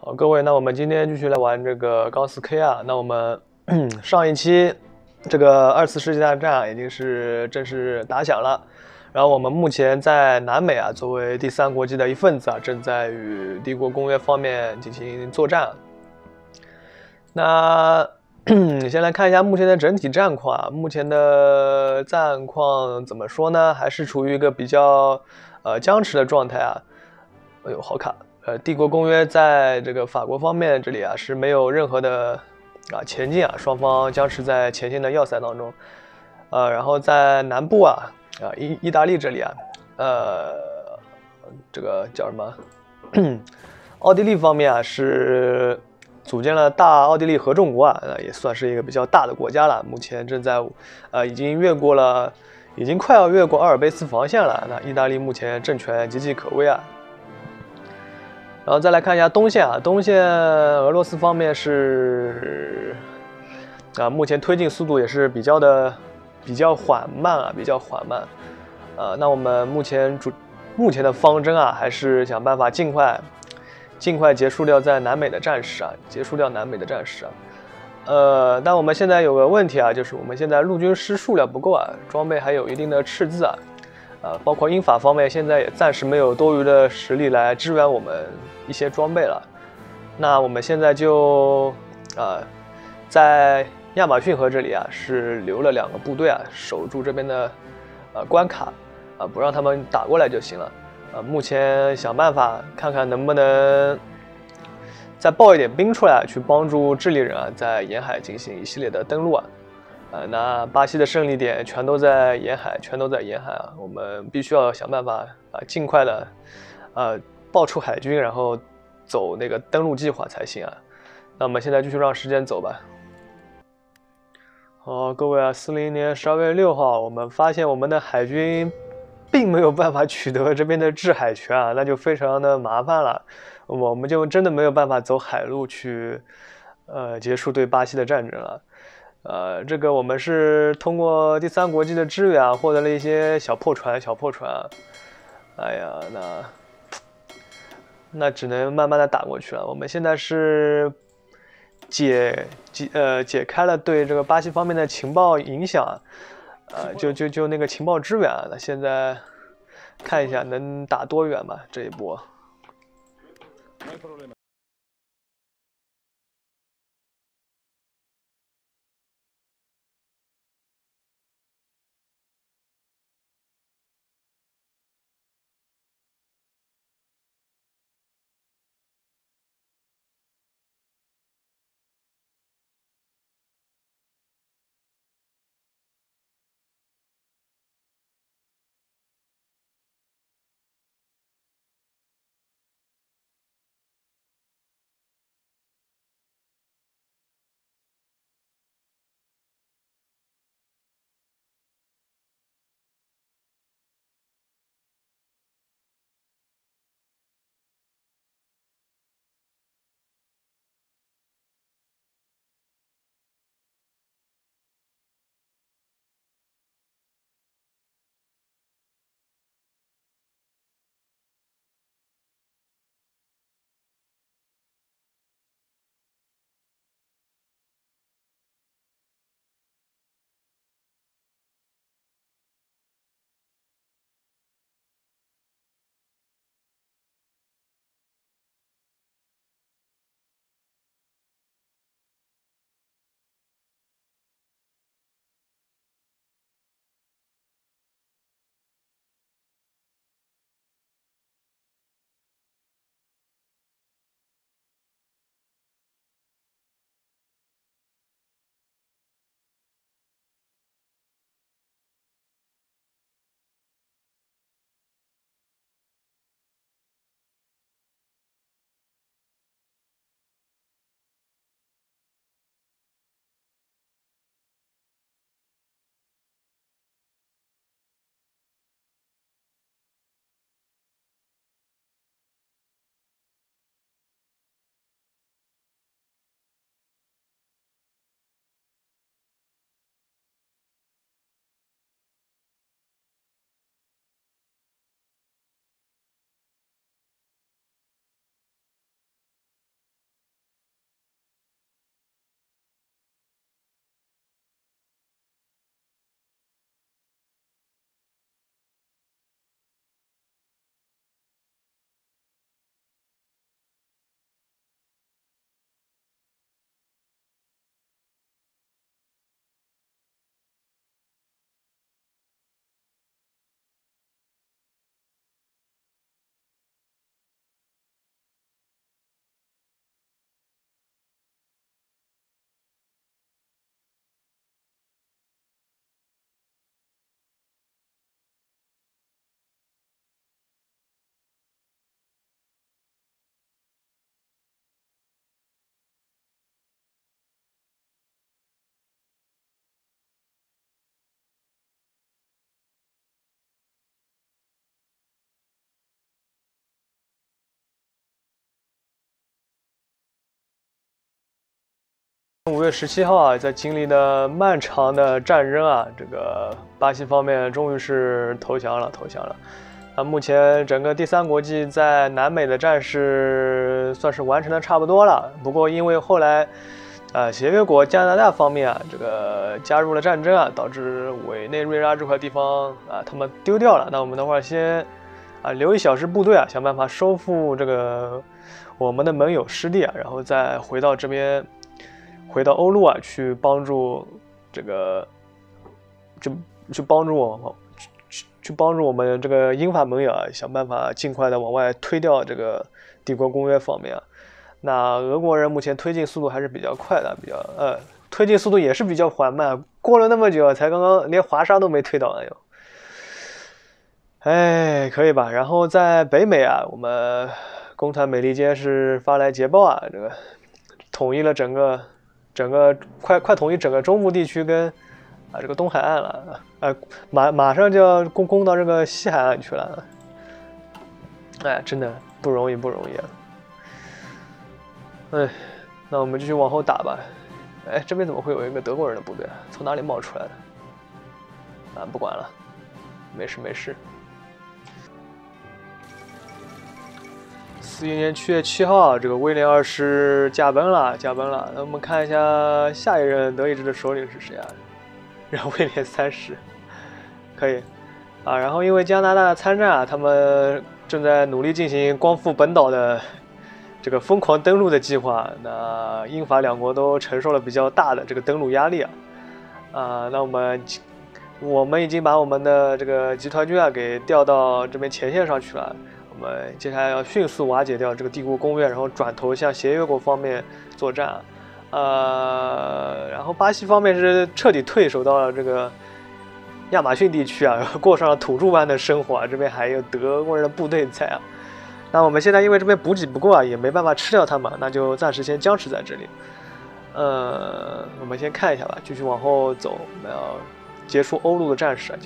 好，各位，那我们今天继续来玩这个高斯 K 啊。那我们上一期这个二次世界大战已经是正式打响了，然后我们目前在南美啊，作为第三国际的一份子啊，正在与帝国公约方面进行作战。那先来看一下目前的整体战况啊，目前的战况怎么说呢？还是处于一个比较僵持的状态啊。哎呦，好卡！帝国公约在这个法国方面这里啊是没有任何的前进啊，双方僵持在前线的要塞当中。然后在南部意大利这里啊，这个叫什么？奥地利方面啊是组建了大奥地利合众国啊，也算是一个比较大的国家了。目前正在已经快要越过阿尔卑斯防线了。那意大利目前政权岌岌可危啊。然后再来看一下东线啊，东线俄罗斯方面是目前推进速度也是比较缓慢啊，比较缓慢。那我们目前的方针啊，还是想办法尽快结束掉在南美的战事啊，但我们现在有个问题啊，就是我们现在陆军师数量不够啊，装备还有一定的赤字啊。包括英法方面现在也暂时没有多余的实力来支援我们一些装备了。那我们现在就在亚马逊河这里啊，是留了2个部队啊，守住这边的关卡不让他们打过来就行了。目前想办法看看能不能再报一点兵出来，去帮助智利人啊，在沿海进行一系列的登陆啊。那巴西的胜利点全都在沿海啊，我们必须要想办法尽快的报出海军，然后走那个登陆计划才行啊。那我们现在继续让时间走吧。好，各位啊，40年12月6号，我们发现我们的海军并没有办法取得这边的制海权啊，那就非常的麻烦了。我们就真的没有办法走海路去结束对巴西的战争了。这个我们是通过第三国际的支援啊，获得了一些小破船啊。哎呀，那只能慢慢的打过去了。我们现在是解开了对这个巴西方面的情报影响就那个情报支援啊。那现在看一下能打多远吧，这一波。 5月17号啊，在经历了漫长的战争啊，这个巴西方面终于是投降了。目前整个第3国际在南美的战事算是完成的差不多了。不过因为后来，协约国加拿大方面啊，这个加入了战争啊，导致委内瑞拉这块地方啊，他们丢掉了。那我们等会儿先留一小支部队啊，想办法收复这个我们的盟友失地啊，然后再回到这边。回到欧陆啊，去帮助这个，去帮助我们这个英法盟友啊，想办法尽快的往外推掉这个帝国公约方面啊。那俄国人目前推进速度还是比较快的，推进速度也是比较缓慢，过了那么久才刚刚连华沙都没推到，可以吧？然后在北美啊，我们工团美利坚是发来捷报啊，这个统一了整个快统一整个中部地区跟这个东海岸了，马上就要攻到这个西海岸去了，真的不容易啊，那我们继续往后打吧。这边怎么会有一个德国人的部队啊？从哪里冒出来的？不管了，没事。41年7月7号，这个威廉2世驾崩了。那我们看一下下一任德意志的首领是谁啊？让威廉3世，可以然后因为加拿大的参战啊，他们正在努力进行光复本岛的这个疯狂登陆的计划。那英法两国都承受了比较大的这个登陆压力啊。那我们已经把我们的这个集团军啊给调到这边前线上去了。我们接下来要迅速瓦解掉这个帝国公约，然后转头向协约国方面作战。然后巴西方面是彻底退守到了这个亚马逊地区啊，过上了土著般的生活啊。这边还有德国人的部队在啊。那我们现在因为这边补给不够啊，也没办法吃掉他们，那就暂时先僵持在这里。我们先看一下吧，继续往后走，我们要结束欧陆的战事。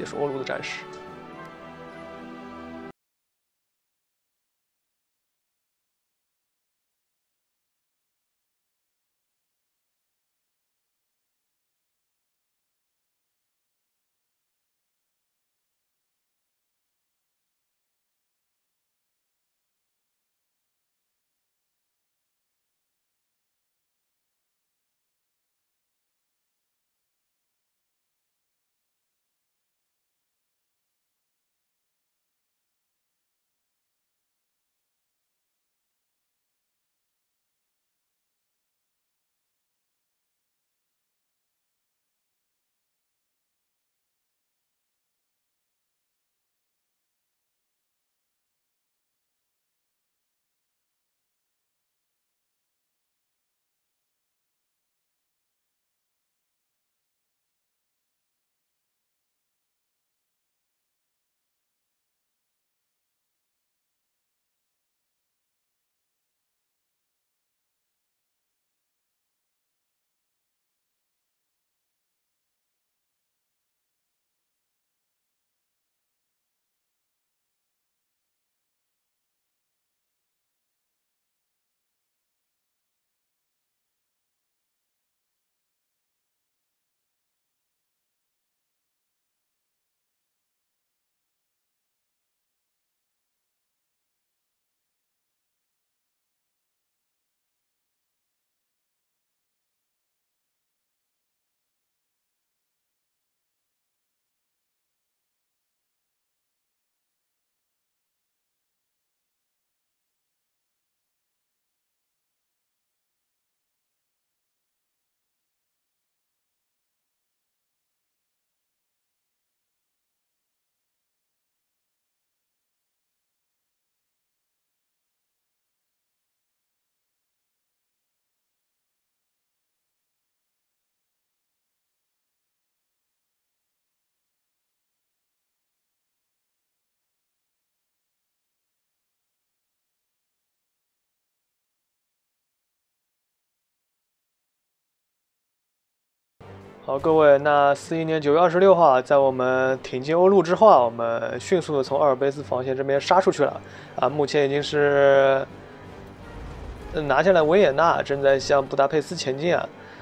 好，各位，那41年9月26号啊，在我们挺进欧陆之后啊，我们迅速的从阿尔卑斯防线这边杀出去了目前已经是拿下了维也纳，正在向布达佩斯前进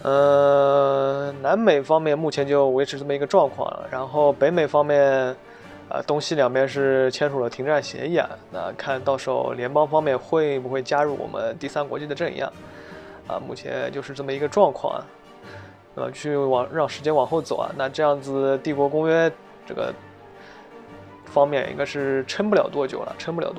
南美方面目前就维持这么一个状况了，然后北美方面，东西两边是签署了停战协议啊，那看到时候联邦方面会不会加入我们第三国际的阵营啊？目前就是这么一个状况啊。让时间往后走啊，那这样子帝国公约这个方面应该是撑不了多久了。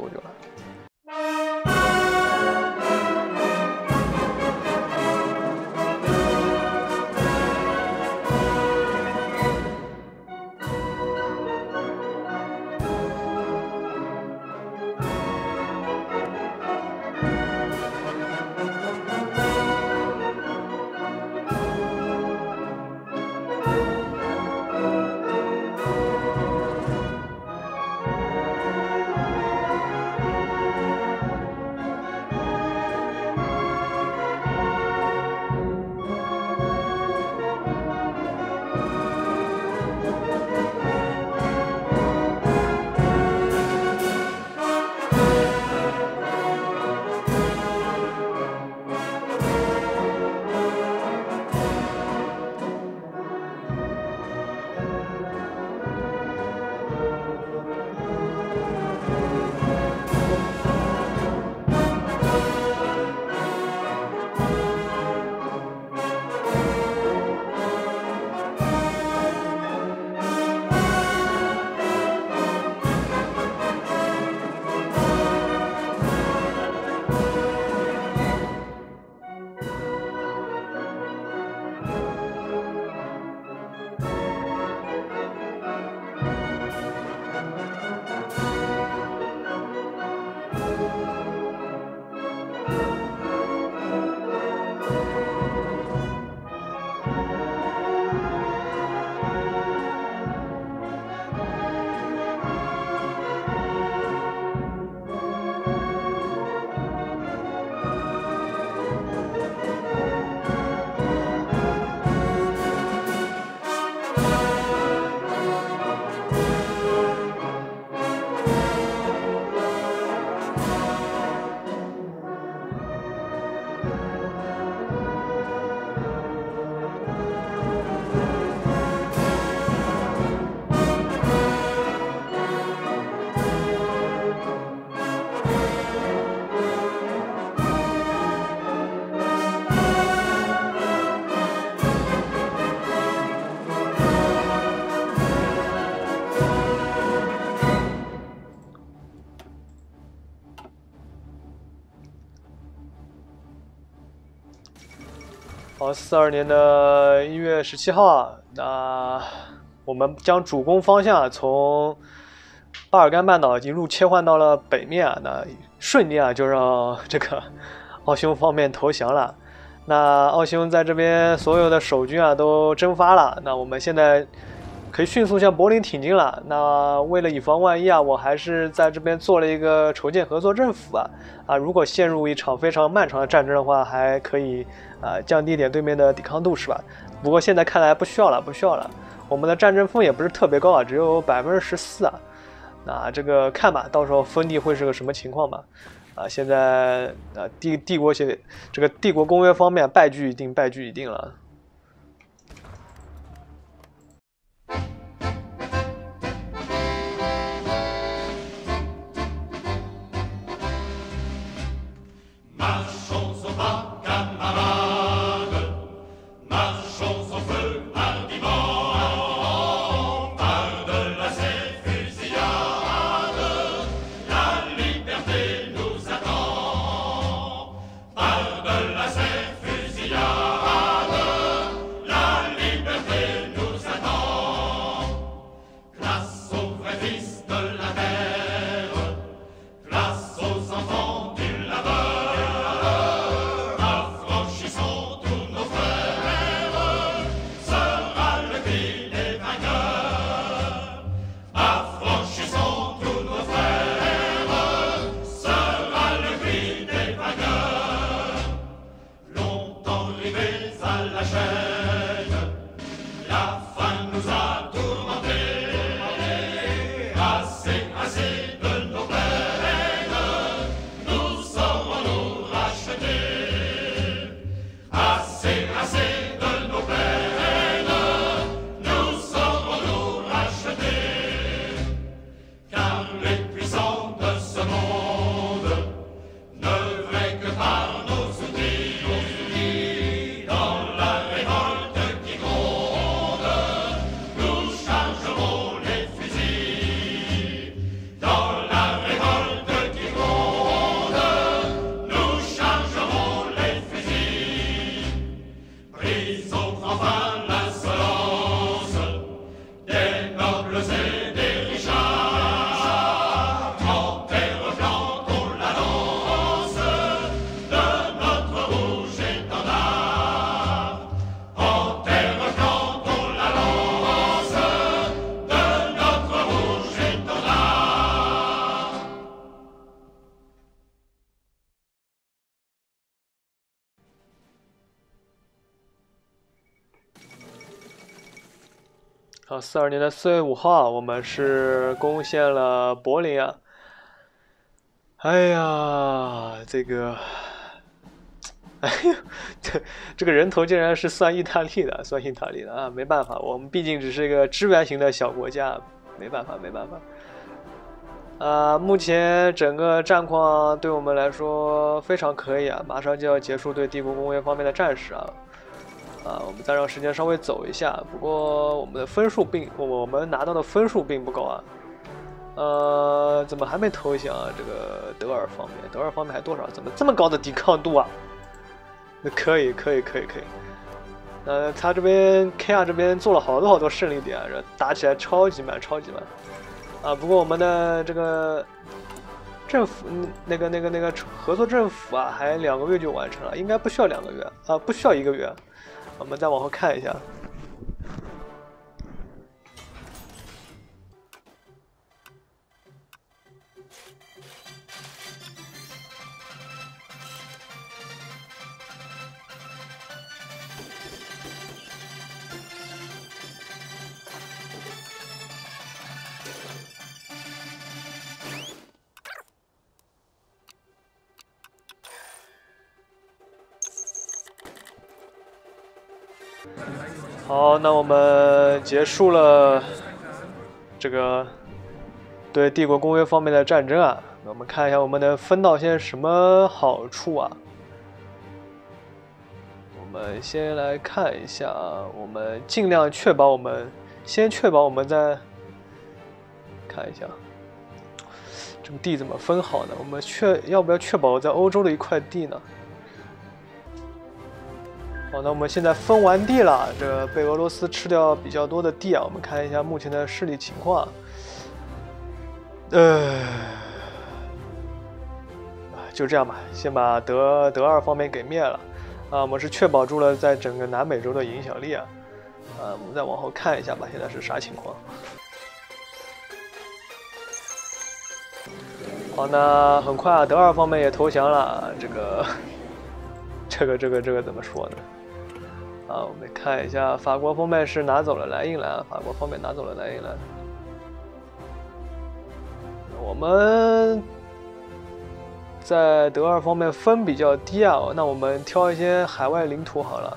好，42年的1月17号啊，那我们将主攻方向从巴尔干半岛一路切换到了北面啊，那瞬间啊就让这个奥匈方面投降了。那奥匈在这边所有的守军啊都蒸发了，那我们现在可以迅速向柏林挺进了。那为了以防万一啊，我还是在这边做了一个筹建合作政府啊，如果陷入一场非常漫长的战争的话，还可以降低一点对面的抵抗度，是吧？不过现在看来不需要了，我们的战争风也不是特别高啊，只有14%啊。那这个看吧，到时候分地会是个什么情况吧？现在帝国公约方面败局已定了。 啊，42年的4月5号，我们是攻陷了柏林啊。哎呀，这个，哎呦，这个人头竟然是算意大利的，算意大利的啊！没办法，我们毕竟只是一个支援型的小国家，没办法，没办法。目前整个战况对我们来说非常可以啊，马上就要结束对帝国工业方面的战事啊。我们再让时间稍微走一下，不过我们的分数我们拿到的分数并不高啊。怎么还没投降啊？这个德尔方面还多少？怎么这么高的抵抗度啊？那可以。他这边 KR 这边做了好多胜利点啊，打起来超级慢。不过我们的这个政府，那个合作政府啊，还2个月就完成了，应该不需要2个月啊，不需要1个月。我们再往后看一下。好，那我们结束了这个对帝国公约方面的战争啊。那我们看一下我们能分到些什么好处啊？我们先来看一下啊，我们尽量确保我们先确保我们在看一下这个地怎么分好呢？我们要不要确保在欧洲的一块地呢？好，那我们现在分完地了，这被俄罗斯吃掉比较多的地啊，我们看一下目前的势力情况。就这样吧，先把德二方面给灭了。我们是确保住了在整个南美洲的影响力啊。我们再往后看一下吧，现在是啥情况？好，那很快啊，德二方面也投降了。这个怎么说呢？我们看一下，法国方面是拿走了莱茵兰，法国方面拿走了莱茵兰。我们在德二方面分比较低啊，那我们挑一些海外领土好了。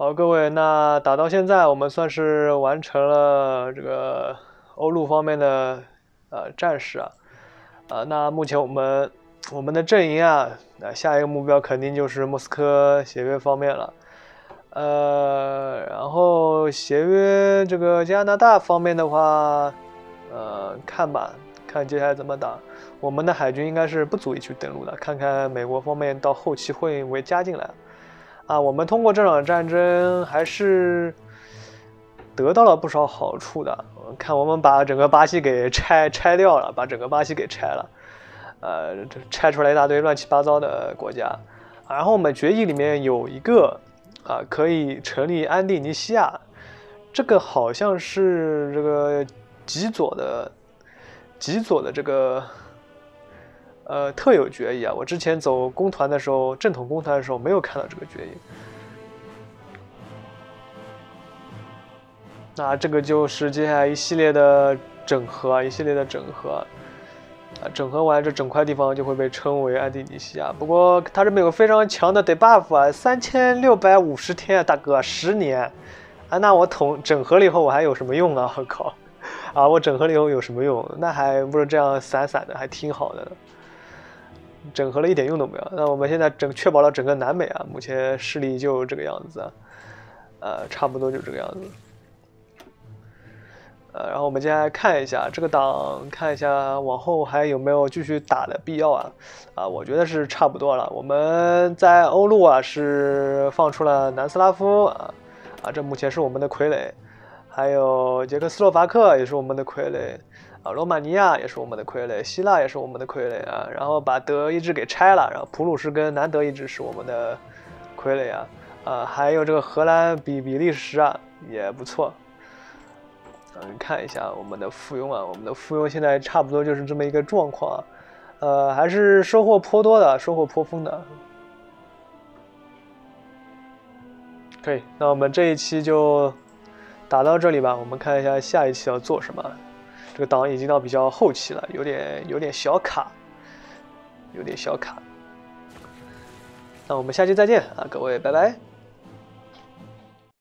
好，各位，那打到现在，我们算是完成了这个欧陆方面的战事啊。那目前我们的阵营啊，下一个目标肯定就是莫斯科协约方面了。然后协约这个加拿大方面的话，看吧，看接下来怎么打。我们的海军应该是不足以去登陆的，看看美国方面到后期会不会加进来。我们通过这场战争还是得到了不少好处的。看我们把整个巴西给拆掉了，把整个巴西给拆了，拆出来一大堆乱七八糟的国家。然后我们决议里面有一个可以成立安地尼西亚，这个好像是这个极左的这个特有决议啊，我之前走公团的时候，正统公团的时候没有看到这个决议。那这个就是接下来一系列的整合，整合完这整块地方就会被称为安地尼西亚。不过它这边有非常强的 debuff 啊，3650天啊，大哥，10年啊，那我整合了以后我还有什么用啊？我靠，我整合了以后有什么用？那还不是这样散散的，还挺好的。整合了一点用都没有。那我们现在确保了整个南美啊，目前势力就这个样子差不多就这个样子。然后我们接下来看一下这个档，看一下往后还有没有继续打的必要我觉得是差不多了。我们在欧陆是放出了南斯拉夫这目前是我们的傀儡，还有捷克斯洛伐克也是我们的傀儡。罗马尼亚也是我们的傀儡，希腊也是我们的傀儡然后把德意志给拆了，然后普鲁士跟南德意志是我们的傀儡还有这个荷兰比利时也不错。看一下我们的附庸我们的附庸现在差不多就是这么一个状况还是收获颇多的，收获颇丰的。可以，那我们这一期就打到这里吧，我们看一下下一期要做什么。这个档已经到比较后期了，有点小卡，有点小卡。那我们下期再见各位，拜拜。